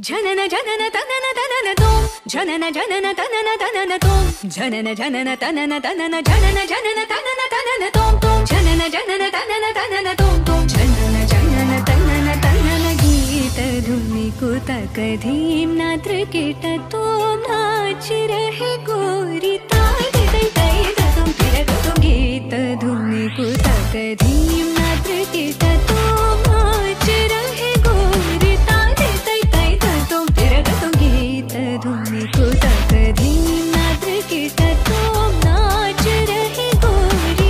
Janana janana tanana tanana tom, janana janana tanana tanana tom, janana janana tanana tanana janana janana tanana tanana tom tom, janana janana tanana tanana tom tom, janana janana tanana tanana गीत धुनी को तकधीम नात्र cat तोम नाच रहे गोरी ताई ताई ताई तुम फिर तुम गीत धुनी को तकधीम नात्र केट तोम नाच रहे गोरी ताई ताई ताई तुम फिर तुम गीत धुनी को तकधीम नात्र केट तोम नाच रहे गोरी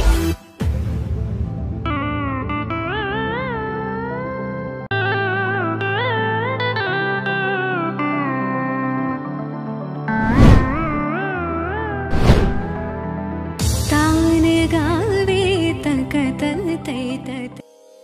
तान गावे तकत तै तै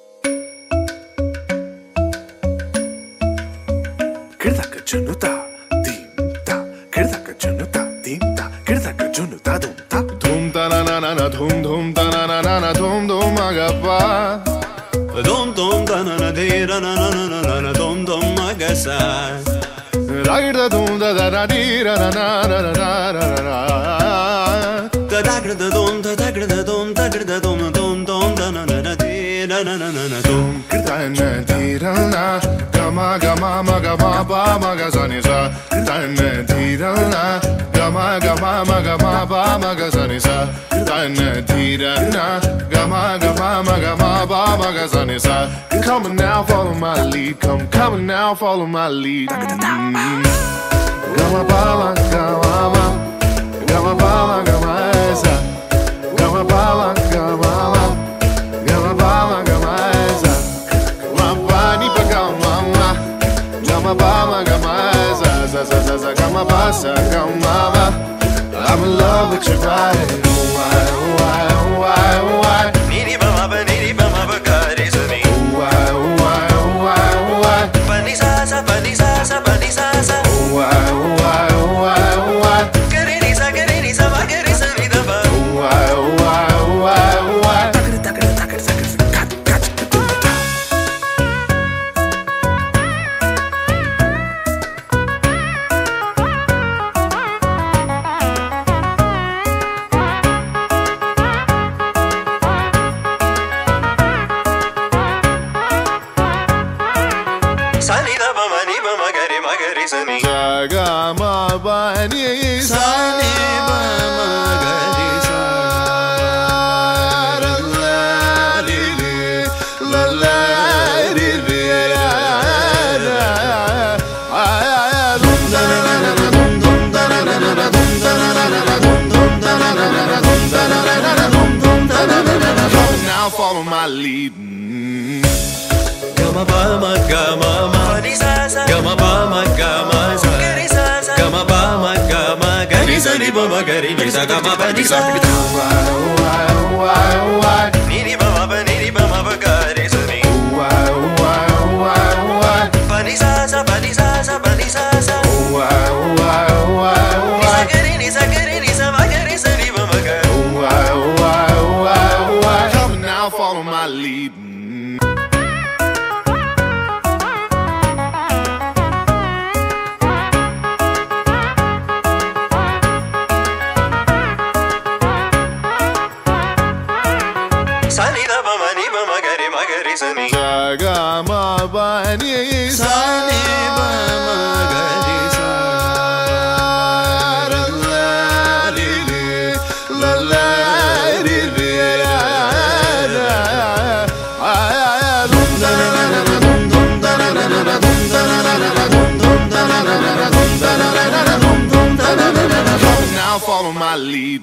Kirdaka junuta dimta, kirdaka junuta dimta, kirdaka junuta dumta. Dum ta na na na na dum dum ta na na na na dum dum agapa. Dum dum ta na na de ra na na na na na dum dum agasa. Ragda dum da da da di ra na na na na na na na. Da da da dum da da da dum da da dum dum dum da na na na de ra na na na na dum. Kirda na di ra na, gama gama ma gama ba ma ga sa ni sa. Kirda na di ra na, gama gama ma gama ba ma ga sa ni sa. Kirda na di ra na, gama gama ma gama ba ma ga sa ni sa. Come on now, follow my lead. Come on now, follow my lead. Gama ba ma gama ma, gama ba ma gama sa. Gama ba ma gama ma, gama ba ma gama sa. Gama ba ni pa gama ma, gama ba ma gama sa sa sa sa sa. Gama ba sa gama ma. I'm in love with your body. Oh why, oh why, oh why, oh why. Niri ba ma ba kare sa ni. Oh why, oh why, oh why, oh why. Pa ni sa sa pa ni sa sa pa ni sa sa. Oh why, oh why, oh why, oh why. Kare ni sa ba kare sa ni da ba. Oh why, oh why, oh why, oh why. Sa ni da ba ma gare sa ni. Jaga ma ba ni sa Ni ba ma gare sa. la la li li la la li li la la. Dum da na na na dum dum da na na na dum da na na na dum dum da na na na dum da na na na dum dum da na na na. Now follow my lead. Gama ba ma gama ma ni sa sa. Gama ba ma gama sa. Gare sa sa. Gama ba ma gama gare sa ni ba ma gare ni sa gama ba ni sa. Why, oh why, oh why, oh why. Ni ba ma ba gare sa ni. Why, oh why, oh why, oh why. Pa ni sa sa pa ni sa sa pa ni sa sa. Why, oh why, oh why, oh why. Ni sa ba gare sa ni ba ma gare. Why, oh why, oh why, oh why. Come now, follow my lead. Sa ni da ba ma gare sa ni. Jaga ma ba ni Sa ni ba ma gare sa. la la li li la la li li la la. Dum da na na na dum dum da na na na dum da na na na dum dum da na na na dum da na na na dum dum da na na na. Now follow my lead.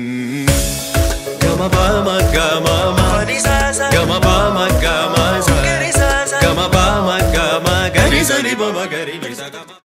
Gama ba ma gama ma ni sa sa. Gama ba ma gama sa. Gare sa sa. Gama ba ma gama gare sa ni ba ma gare ni sa gama.